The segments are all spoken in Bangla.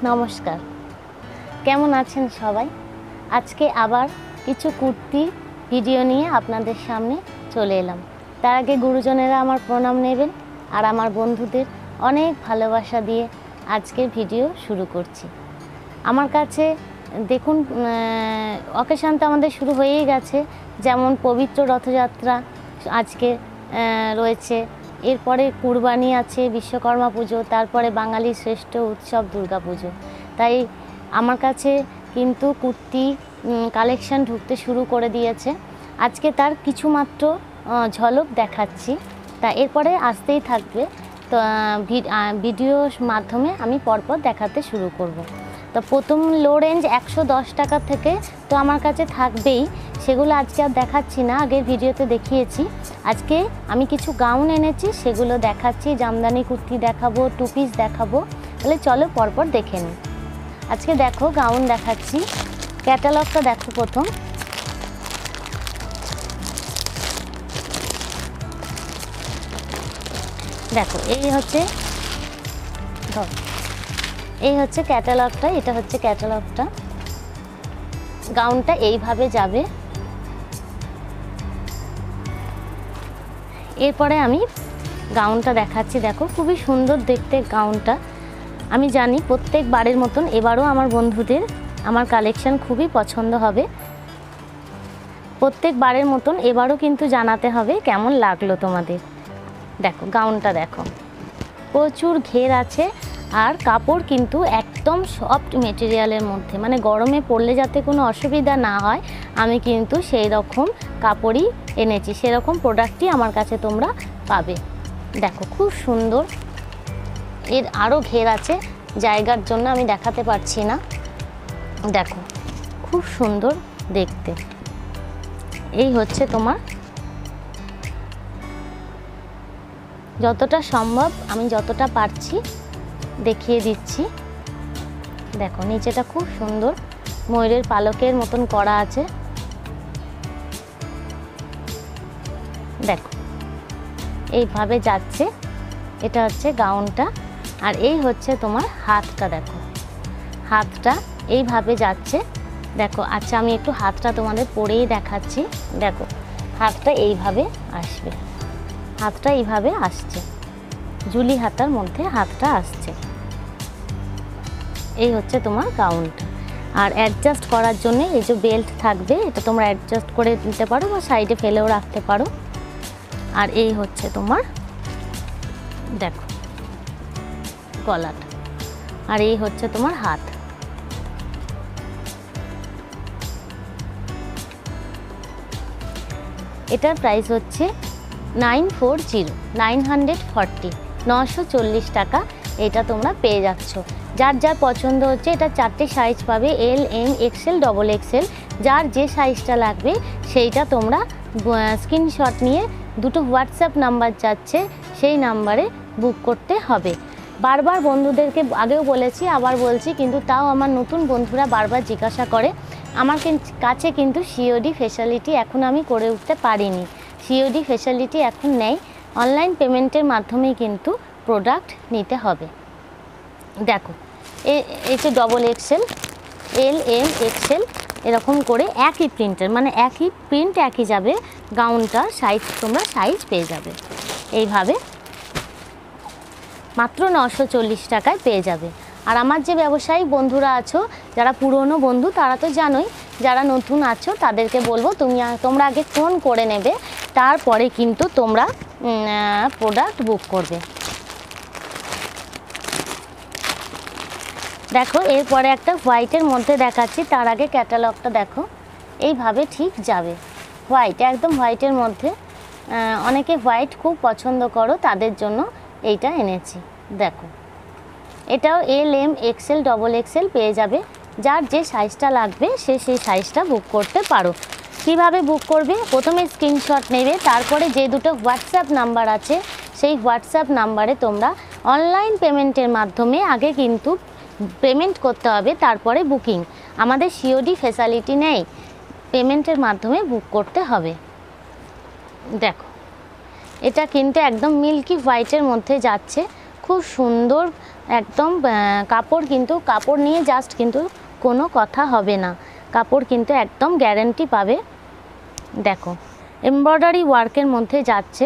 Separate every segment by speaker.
Speaker 1: নমস্কার, কেমন আছেন সবাই? আজকে আবার কিছু কুর্তি ভিডিও নিয়ে আপনাদের সামনে চলে এলাম। তার আগে গুরুজনেরা আমার প্রণাম নেবেন আর আমার বন্ধুদের অনেক ভালোবাসা দিয়ে আজকের ভিডিও শুরু করছি। আমার কাছে দেখুন, অকেশন তো আমাদের শুরু হয়েই গেছে, যেমন পবিত্র রথযাত্রা আজকে রয়েছে, এরপরে কুরবানি আছে, বিশ্বকর্মা পুজো, তারপরে বাঙালির শ্রেষ্ঠ উৎসব দুর্গা পুজো। তাই আমার কাছে কিন্তু কুর্তি কালেকশন ঢুকতে শুরু করে দিয়েছে। আজকে তার কিছুমাত্র ঝলক দেখাচ্ছি, তা এরপরে আসতেই থাকবে। তো ভিডিওর মাধ্যমে আমি পরপর দেখাতে শুরু করব। তো প্রথম লো রেঞ্জ 110 টাকা থেকে তো আমার কাছে থাকবেই, সেগুলো আজকে আর দেখাচ্ছি না, আগের ভিডিওতে দেখিয়েছি। আজকে আমি কিছু গাউন এনেছি, সেগুলো দেখাচ্ছি, জামদানি কুর্তি দেখাবো, টু পিস দেখাবো। তাহলে চলো পরপর দেখে নিই। আজকে দেখো গাউন দেখাচ্ছি, ক্যাটালগটা দেখো। প্রথম দেখো, এই হচ্ছে ক্যাটালগটা, এটা হচ্ছে ক্যাটালগটা। গাউনটা এইভাবে যাবে। এরপরে আমি গাউনটা দেখাচ্ছি, দেখো খুবই সুন্দর দেখতে গাউনটা। আমি জানি প্রত্যেকবারের মতন এবারও আমার বন্ধুদের আমার কালেকশন খুবই পছন্দ হবে। প্রত্যেকবারের মতন এবারও কিন্তু জানাতে হবে কেমন লাগলো তোমাদের। দেখো গাউনটা দেখো, প্রচুর ঘের আছে আর কাপড় কিন্তু একদম সফট মেটেরিয়ালের মধ্যে, মানে গরমে পরলে যাতে কোনো অসুবিধা না হয় আমি কিন্তু সেই রকম কাপড়ই এনেছি, সেরকম প্রোডাক্টই আমার কাছে তোমরা পাবে। দেখো খুব সুন্দর, এর আরও ঘের আছে, জায়গার জন্য আমি দেখাতে পারছি না। দেখো খুব সুন্দর দেখতে। এই হচ্ছে তোমার, যতটা সম্ভব আমি যতটা পারছি দেখিয়ে দিচ্ছি। দেখো নিচেটা খুব সুন্দর ময়ূরের পালকের মতন করা আছে। দেখো এইভাবে যাচ্ছে, এটা হচ্ছে গাউনটা। আর এই হচ্ছে তোমার হাতটা, দেখো হাতটা এইভাবে যাচ্ছে। দেখো আচ্ছা, আমি একটু হাতটা তোমাদের পরেই দেখাচ্ছি। দেখো হাতটা এইভাবে আসবে, হাতটা এইভাবে আসছে, ঝুলি হাতার মধ্যে হাতটা আসছে। এই হচ্ছে তোমার গাউনটা। আর অ্যাডজাস্ট করার জন্য এই যে বেল্ট থাকবে, এটা তোমরা অ্যাডজাস্ট করে দিতে পারো বা সাইডে ফেলেও রাখতে পারো। আর এই হচ্ছে তোমার দেখো গলাটা, আর এই হচ্ছে তোমার হাত। এটার প্রাইস হচ্ছে 940 টাকা। এটা তোমরা পেয়ে যাচ্ছ। যার যার পছন্দ হচ্ছে, এটা 4টে সাইজ পাবে, L, M, XL, double XL. যার যে সাইজটা লাগবে সেইটা তোমরা স্ক্রিনশট নিয়ে দুটো হোয়াটসঅ্যাপ নাম্বার যাচ্ছে, সেই নাম্বারে বুক করতে হবে। বারবার বন্ধুদেরকে আগেও বলেছি, আবার বলছি, কিন্তু তাও আমার নতুন বন্ধুরা বারবার জিজ্ঞাসা করে। আমার কাছে কিন্তু সিওডি ফেসিলিটি এখন আমি করে উঠতে পারিনি, সিওডি ফেসিলিটি এখন নেই। অনলাইন পেমেন্টের মাধ্যমেই কিন্তু প্রোডাক্ট নিতে হবে। দেখো এই যে double XL, L, M, XL এরকম করে একই প্রিন্টের, মানে একই প্রিন্ট একই যাবে। গাউনটা সাইজ তোমরা সাইজ পেয়ে যাবে এইভাবে, মাত্র 940 টাকায় পেয়ে যাবে। আর আমার যে ব্যবসায়ী বন্ধুরা আছো, যারা পুরনো বন্ধু তারা তো জানোই, যারা নতুন আছো তাদেরকে বলবো তোমরা আগে ফোন করে নেবে, তারপরে কিন্তু তোমরা প্রোডাক্ট বুক করবে। দেখো এরপরে একটা হোয়াইটের মধ্যে দেখাচ্ছি, তার আগে ক্যাটালগটা দেখো। এইভাবে ঠিক যাবে, হোয়াইট, একদম হোয়াইটের মধ্যে। অনেকে হোয়াইট খুব পছন্দ করো, তাদের জন্য এইটা এনেছি। দেখো এটাও L, M, XL, double XL পেয়ে যাবে। যার যে সাইজটা লাগবে সেই সাইজটা বুক করতে পারো। কিভাবে বুক করবে? প্রথমে স্ক্রিনশট নেবে, তারপরে যে দুটো হোয়াটসঅ্যাপ নাম্বার আছে সেই হোয়াটসঅ্যাপ নাম্বারে তোমরা অনলাইন পেমেন্টের মাধ্যমে আগে কিন্তু পেমেন্ট করতে হবে, তারপরে বুকিং। আমাদের সিওডি ফ্যাসিলিটি নেই, পেমেন্টের মাধ্যমে বুক করতে হবে। দেখো এটা কিন্তু একদম মিল্কি হোয়াইটের মধ্যে যাচ্ছে, খুব সুন্দর একদম কাপড় কিন্তু কাপড় নিয়ে জাস্ট কিন্তু কোনো কথা হবে না, কাপড় কিন্তু একদম গ্যারান্টি পাবে। দেখো এমব্রয়ডারি ওয়ার্কের মধ্যে যাচ্ছে।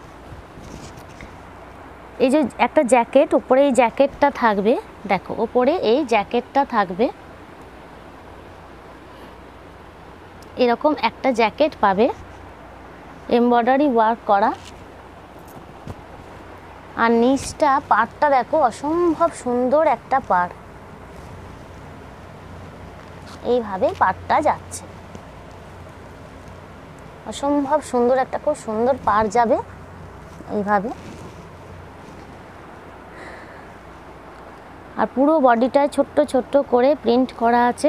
Speaker 1: এই যে একটা জ্যাকেট, উপরে এই জ্যাকেটটা থাকবে, দেখো উপরে এই জ্যাকেটটা থাকবে, এরকম একটা জ্যাকেট পাবে এমব্রয়ডারি ওয়ার্ক করা। আর নিচটা পাড়টা দেখো অসম্ভব সুন্দর একটা পাড়, এইভাবে পাড়টা যাচ্ছে, অসম্ভব সুন্দর একটা খুব সুন্দর পাড় যাবে এইভাবে। আর পুরো বডিটায় ছোট্ট ছোট্ট করে প্রিন্ট করা আছে।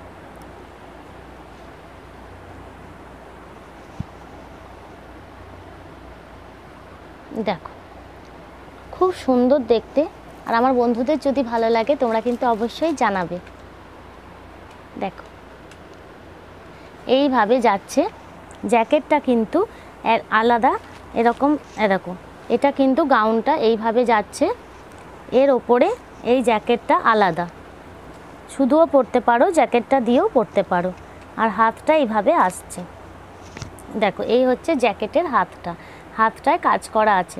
Speaker 1: দেখো খুব সুন্দর দেখতে। আর আমার বন্ধুদের যদি ভালো লাগে তোমরা কিন্তু অবশ্যই জানাবে। দেখো এইভাবে যাচ্ছে, জ্যাকেটটা কিন্তু আলাদা, এরকম এরকম। এটা কিন্তু গাউনটা এইভাবে যাচ্ছে, এর ওপরে এই জ্যাকেটটা আলাদা, শুধুও পরতে পারো, জ্যাকেটটা দিয়েও পরতে পারো। আর হাতটা এইভাবে আসছে, দেখো এই হচ্ছে জ্যাকেটের হাতটা, হাতটায় কাজ করা আছে।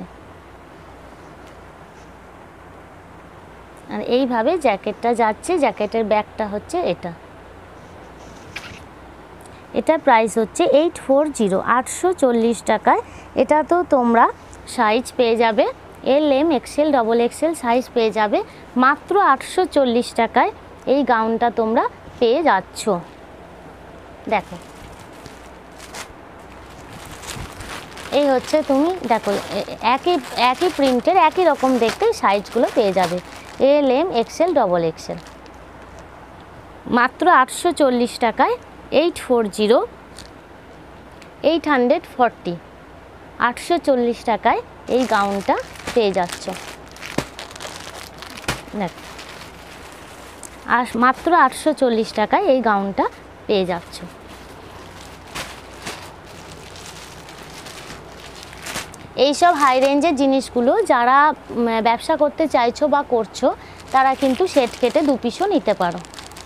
Speaker 1: আর এইভাবে জ্যাকেটটা যাচ্ছে, জ্যাকেটের ব্যাগটা হচ্ছে এটা। এটার প্রাইস হচ্ছে 840, 840 টাকায়। এটা তো তোমরা সাইজ পেয়ে যাবে L, M, XL, double XL size পেয়ে যাবে মাত্র 840 টাকায়। এই গাউনটা তোমরা পেয়ে যাচ্ছ। দেখো এই হচ্ছে, তুমি দেখো একই প্রিন্টের একই রকম দেখতে সাইজগুলো পেয়ে যাবে L, M, XL, double XL মাত্র 840 টাকায়। 840, 840, 840 টাকায় এই গাউনটা পেয়ে যাচ্ছ। দেখো আর মাত্র 840 টাকায় এই গাউনটা পেয়ে যাচ্ছ। এইসব হাই রেঞ্জের জিনিসগুলো যারা ব্যবসা করতে চাইছো বা করছো তারা কিন্তু সেট কেটে 2 পিসও নিতে পারো।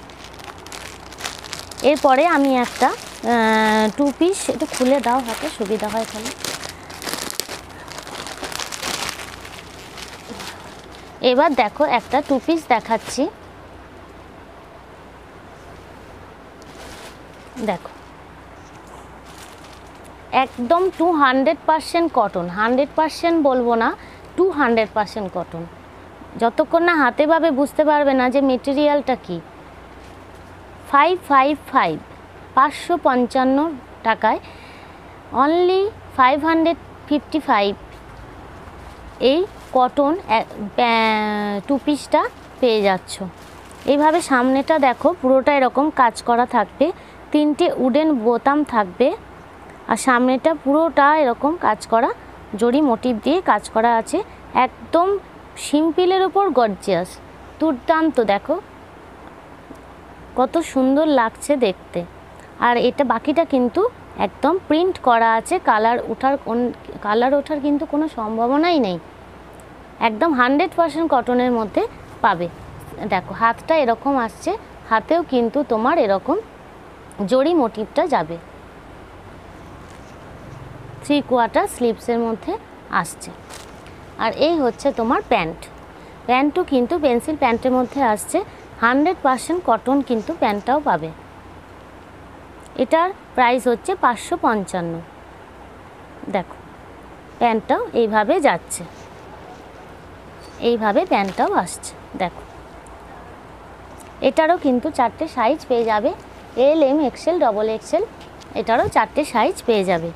Speaker 1: এরপরে আমি একটা 2 পিস, একটু খুলে দাও হাতে সুবিধা হয় তাহলে। এবার দেখো একটা 2 পিস দেখাচ্ছি। দেখো একদম 200% কটন, 100% বলবো না, 200% কটন। যতক্ষণ না হাতে ভাবে বুঝতে পারবে না যে মেটেরিয়ালটা কি। 555, 555 টাকায় অনলি 555 এই কটন 2 পিসটা পেয়ে যাচ্ছ। এইভাবে সামনেটা দেখো পুরোটা এরকম কাজ করা থাকবে, 3টে উডেন বোতাম থাকবে। আর সামনেটা পুরোটা এরকম কাজ করা, জরি মোটিভ দিয়ে কাজ করা আছে, একদম সিম্পলের উপর গর্জিয়াস, দুর্দান্ত। দেখো কত সুন্দর লাগছে দেখতে। আর এটা বাকিটা কিন্তু একদম প্রিন্ট করা আছে, কালার ওঠার কিন্তু কোনো সম্ভাবনাই নেই, একদম 100% কটনের মধ্যে পাবে। দেখো হাতটা এরকম আসছে, হাতেও কিন্তু তোমার এরকম জরি মোটিভটা যাবে, 3/4 স্লিভসের মধ্যে আসছে। আর এই হচ্ছে তোমার প্যান্ট, প্যান্টও কিন্তু পেন্সিল প্যান্টের মধ্যে আসছে, 100% কটন কিন্তু প্যান্টটাও পাবে। এটার প্রাইস হচ্ছে 555। দেখো প্যান্টটাও এইভাবে যাচ্ছে, এইভাবে প্যান্টটাও আসছে। দেখো এটারও কিন্তু 4টে সাইজ পেয়ে যাবে, L, M, XL, double XL, এটারও 4টে সাইজ পেয়ে যাবে।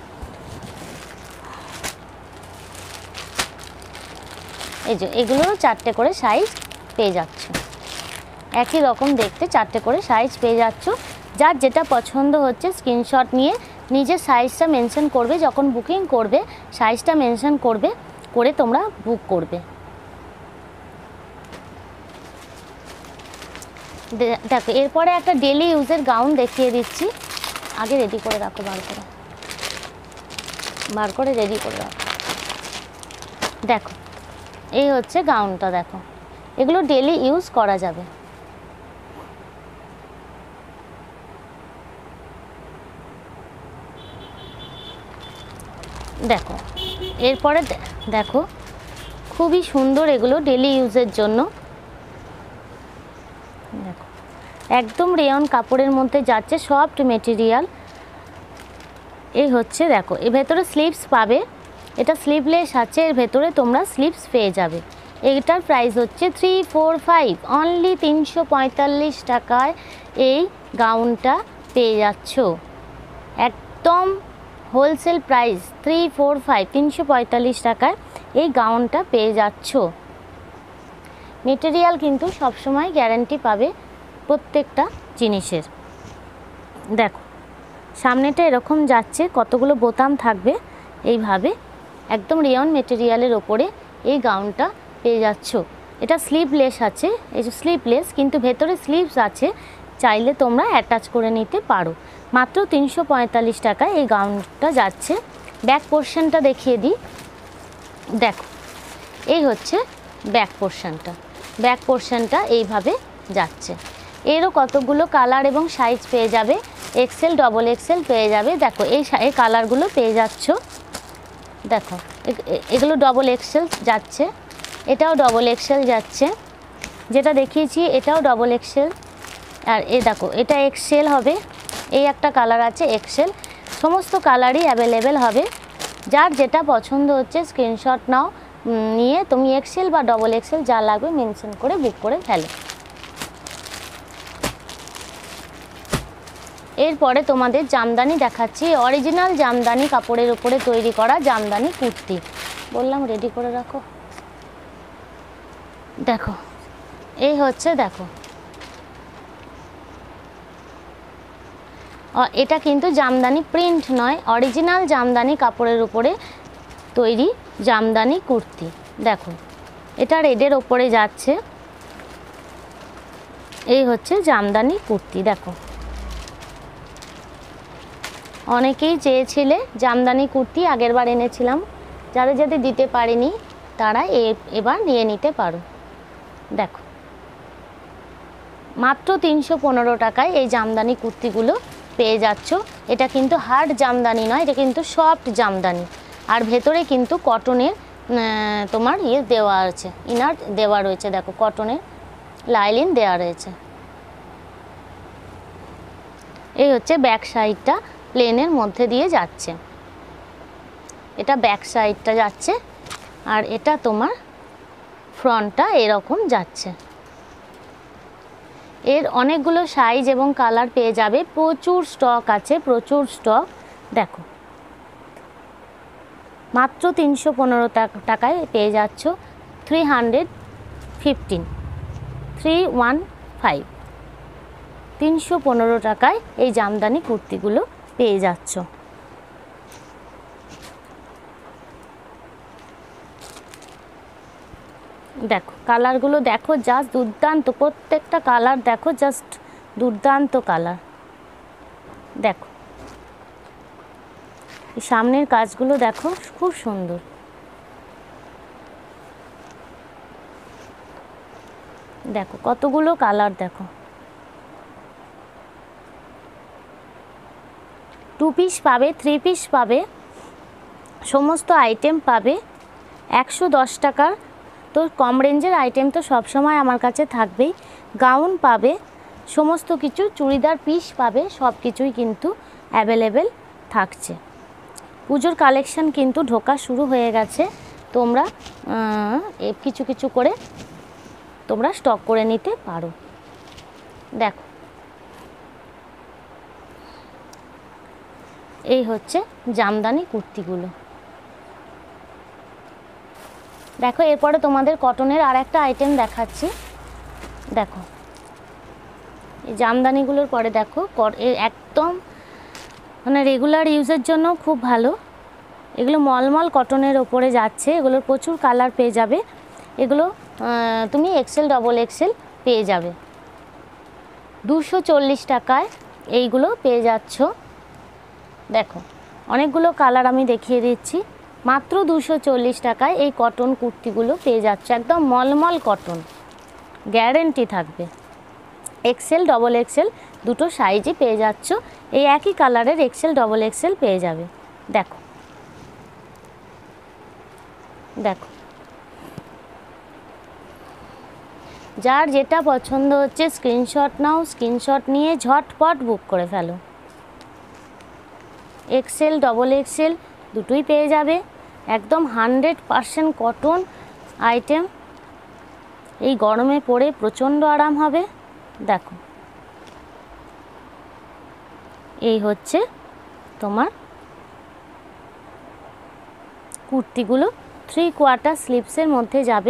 Speaker 1: এই যে এগুলোরও 4টে করে সাইজ পেয়ে যাচ্ছ, একই রকম দেখতে 4টে করে সাইজ পেয়ে যাচ্ছ। যার যেটা পছন্দ হচ্ছে স্ক্রিনশট নিয়ে নিজের সাইজটা মেনশন করবে, যখন বুকিং করবে সাইজটা মেনশন করবে, করে তোমরা বুক করবে। দেখো এরপরে একটা ডেলি ইউজের গাউন দেখিয়ে দিচ্ছি, আগে রেডি করে রাখো, বার করে রেডি করে রাখো। দেখো এই হচ্ছে গাউনটা, দেখো এগুলো ডেলি ইউজ করা যাবে। দেখো এরপরে দেখো খুবই সুন্দর, এগুলো ডেলি ইউজের জন্য। দেখো একদম রেয়ন কাপড়ের মধ্যে যাচ্ছে, সফট মেটেরিয়াল। এই হচ্ছে দেখো এর ভেতরে স্লিভস পাবে, এটা স্লিভলেস আছে, এর ভেতরে তোমরা স্লিভস পেয়ে যাবে। এটার প্রাইস হচ্ছে 345, অনলি 345 টাকায় এই গাউনটা পেয়ে যাচ্ছ। একদম হোলসেল প্রাইস 345, 345 টাকায় এই গাউনটা পেয়ে যাচ্ছ। মেটেরিয়াল কিন্তু সবসময় গ্যারান্টি পাবে প্রত্যেকটা জিনিসের। দেখো সামনেটা এরকম যাচ্ছে, কতগুলো বোতাম থাকবে এইভাবে, একদম রেয়ন মেটেরিয়ালের ওপরে এই গাউনটা পেয়ে যাচ্ছ। এটা স্লিভলেস আছে, এই যে স্লিভলেস, কিন্তু ভেতরে স্লিভস আছে, চাইলে তোমরা অ্যাটাচ করে নিতে পারো। মাত্র 345 টাকায় এই গাউনটা যাচ্ছে। ব্যাক পোর্শনটা দেখিয়ে দিই। দেখো এই হচ্ছে ব্যাক পোর্শনটা, ব্যাক পোর্শনটা এইভাবে যাচ্ছে। এরও কতগুলো কালার এবং সাইজ পেয়ে যাবে, এক্সেল ডবল এক্সেল পেয়ে যাবে। দেখো এই কালারগুলো পেয়ে যাচ্ছ। দেখো এগুলো ডবল এক্সেল যাচ্ছে, এটাও ডবল এক্সেল যাচ্ছে, যেটা দেখিয়েছি এটাও ডবল এক্সেল। আর দেখো এটা এক্সেল হবে, এই একটা কালার আছে এক্সেল। সমস্ত কালারই অ্যাভেলেবেল হবে, যার যেটা পছন্দ হচ্ছে স্ক্রিনশট নাও, নিয়ে তুমি এক্সেল বা ডবল এক্সেল যা লাগবে মেনশন করে বুক করে ফেলো। এরপরে তোমাদের জামদানি দেখাচ্ছি, অরিজিনাল জামদানি কাপড়ের উপরে তৈরি করা জামদানি কুর্তি। বললাম রেডি করে রাখো। দেখো এই হচ্ছে, দেখো এটা কিন্তু জামদানি প্রিন্ট নয়, অরিজিনাল জামদানি কাপড়ের উপরে তৈরি জামদানি কুর্তি। দেখো এটা রেডের ওপরে যাচ্ছে, এই হচ্ছে জামদানি কুর্তি। দেখো অনেকেই চেয়েছিলে জামদানি কুর্তি, আগেরবার এনেছিলাম, যাদের দিতে পারিনি তারা এবার নিয়ে নিতে পারো। দেখো মাত্র 315 টাকায় এই জামদানি কুর্তিগুলো পেয়ে যাচ্ছ। এটা কিন্তু হার্ড জামদানি নয়, এটা কিন্তু সফট জামদানি, আর ভেতরে কিন্তু কটনের তোমার দেওয়া আছে, ইনার দেওয়া রয়েছে। দেখো কটনের লাইলিন দেওয়া রয়েছে। এই হচ্ছে ব্যাক সাইডটা, প্লেনের মধ্যে দিয়ে যাচ্ছে, এটা ব্যাক সাইডটা যাচ্ছে, আর এটা তোমার ফ্রন্টটা এরকম যাচ্ছে। এর অনেকগুলো সাইজ এবং কালার পেয়ে যাবে, প্রচুর স্টক আছে, প্রচুর স্টক। দেখো মাত্র 315 টাকায় পেয়ে যাচ্ছ। 315, 315 টাকায় এই জামদানি কুর্তিগুলো পেয়ে যাচ্ছ। দেখো কালারগুলো দেখো, জাস্ট দুর্দান্ত, প্রত্যেকটা কালার দেখো, জাস্ট দুর্দান্ত কালার। দেখো সামনের কাজগুলো দেখো, খুব সুন্দর। দেখো কতগুলো কালার, দেখো 2 পিস পাবে, 3 পিস পাবে, সমস্ত আইটেম পাবে। 110 টাকার তো কম রেঞ্জের আইটেম তো সবসময় আমার কাছে থাকবেই। গাউন পাবে, সমস্ত কিছু, চুড়িদার পিস পাবে, সব কিছুই কিন্তু অ্যাভেলেবেল থাকছে। পুজোর কালেকশন কিন্তু ঢোকা শুরু হয়ে গেছে, তোমরা কিছু কিছু করে তোমরা স্টক করে নিতে পারো। দেখো এই হচ্ছে জামদানি কুর্তিগুলো। দেখো এরপরে তোমাদের কটনের আর একটা আইটেম দেখাচ্ছি। দেখো এই জামদানিগুলোর পরে দেখো একদম মানে রেগুলার ইউজের জন্য খুব ভালো, এগুলো মলমল কটনের ওপরে যাচ্ছে, এগুলোর প্রচুর কালার পেয়ে যাবে। এগুলো তুমি এক্সেল ডবল এক্সেল পেয়ে যাবে। 240 টাকায় এইগুলো পেয়ে যাচ্ছ। দেখো অনেকগুলো কালার আমি দেখিয়ে দিচ্ছি, মাত্র 240 টাকায় এই কটন কুর্তিগুলো পেয়ে যাচ্ছ, একদম মলমল কটন। গ্যারেন্টি থাকবে। এক্সেল ডবল এক্সেল দুটো সাইজই পেয়ে যাচ্ছ। এই একই কালারের এক্সেল ডবল এক্সেল পেয়ে যাবে। দেখো দেখো, যার যেটা পছন্দ হচ্ছে স্ক্রিনশট নাও, স্ক্রিনশট নিয়ে ঝটপট বুক করে ফেলো। এক্সেল ডবল এক্সেল দুটোই পেয়ে যাবে। একদম 100% কটন আইটেম, এই গরমে পরে প্রচণ্ড আরাম হবে। দেখো, এই হচ্ছে তোমার কুর্তিগুলো। 3/4 স্লিভসের মধ্যে যাবে।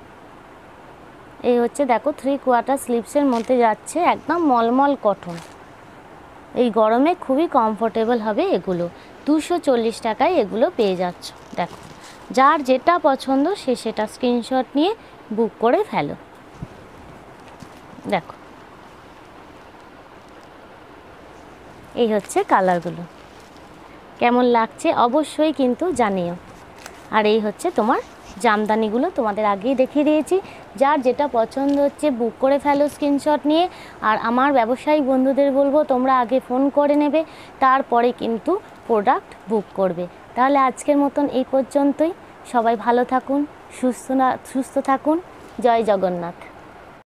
Speaker 1: এই হচ্ছে দেখো 3/4 স্লিভসের মধ্যে যাচ্ছে, একদম মলমল কটন। এই গরমে খুবই কমফোর্টেবল হবে এগুলো। 240 টাকায় এগুলো পেয়ে যাচ্ছ। দেখো, যার যেটা পছন্দ সে সেটা স্ক্রিনশট নিয়ে বুক করে ফেলো। দেখো, এই হচ্ছে কালারগুলো। কেমন লাগছে অবশ্যই কিন্তু জানিও। আর এই হচ্ছে তোমার জামদানিগুলো, তোমাদের আগেই দেখিয়ে দিয়েছি। যার যেটা পছন্দ হচ্ছে বুক করে ফেলো স্ক্রিনশট নিয়ে। আর আমার ব্যবসায়ী বন্ধুদের বলবো তোমরা আগে ফোন করে নেবে, তারপরে কিন্তু প্রোডাক্ট বুক করবে। তাহলে আজকের মতন এই পর্যন্তই। সবাই ভালো থাকুন, সুস্থ থাকুন। জয় জগন্নাথ।